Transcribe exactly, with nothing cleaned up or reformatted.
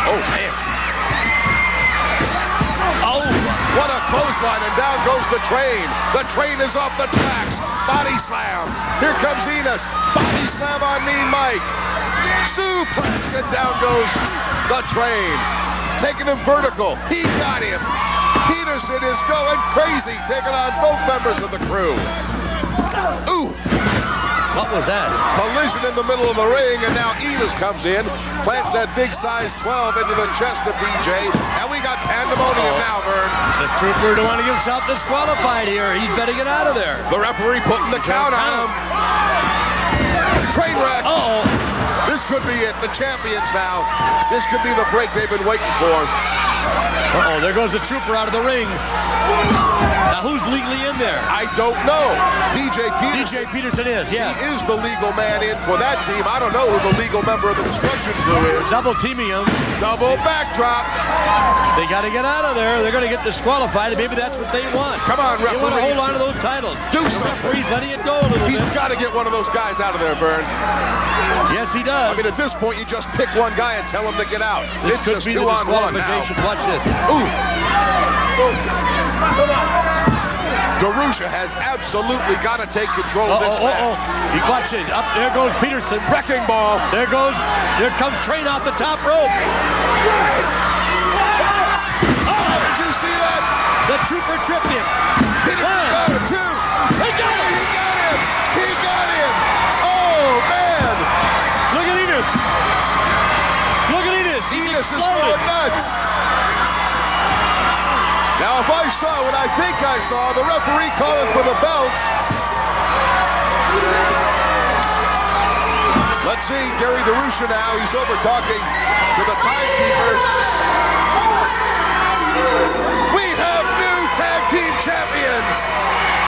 Oh, man. Oh, what a clothesline, and down goes the train. The train is off the tracks. Body slam. Here comes Enos. Body slam on Mean Mike. Suplex, and down goes the train. Taking him vertical. He got him. Peterson is going crazy, taking on both members of the crew. Ooh. What was that? Collision in the middle of the ring, and now Enos comes in, plants that big size twelve into the chest of B J, and we got pandemonium Uh-oh. now, Vern. The Trooper don't want to get himself disqualified here. He's better get out of there. The referee putting the count on him. Train wreck. Uh-oh. This could be it. The champions now. This could be the break they've been waiting for. Uh-oh, there goes the Trooper out of the ring. Now, who's legally in there? I don't know. D J D Peterson. J Peterson is, yeah. He is the legal man in for that team. I don't know who the legal member of the destruction crew is. Double teaming him. Double backdrop. They got to get out of there. They're going to get disqualified, and maybe that's what they want. Come on, They want to referee. hold on to those titles. Do the something. referee's letting it go a little He's bit. got to get one of those guys out of there, Vern. Yes, he does. I mean, at this point, you just pick one guy and tell him to get out. This It's could just be the two on one now. disqualification. Watch this. Ooh. DeRusha has absolutely got to take control of this Uh-oh, match. uh-oh. He watch it. Up there goes Peterson. Wrecking ball. There goes, there comes Train off the top rope. Oh, did you see that? The Trooper tripped him. Peterson One. got him, two. He got him. He got him. He got him. Oh, man. Look at Enos. Look at Enos. He's Enos is exploded. going nuts. Now, if I saw what I think I saw, the referee calling for the belts. Let's see Gary DeRusha now. He's over talking to the timekeeper.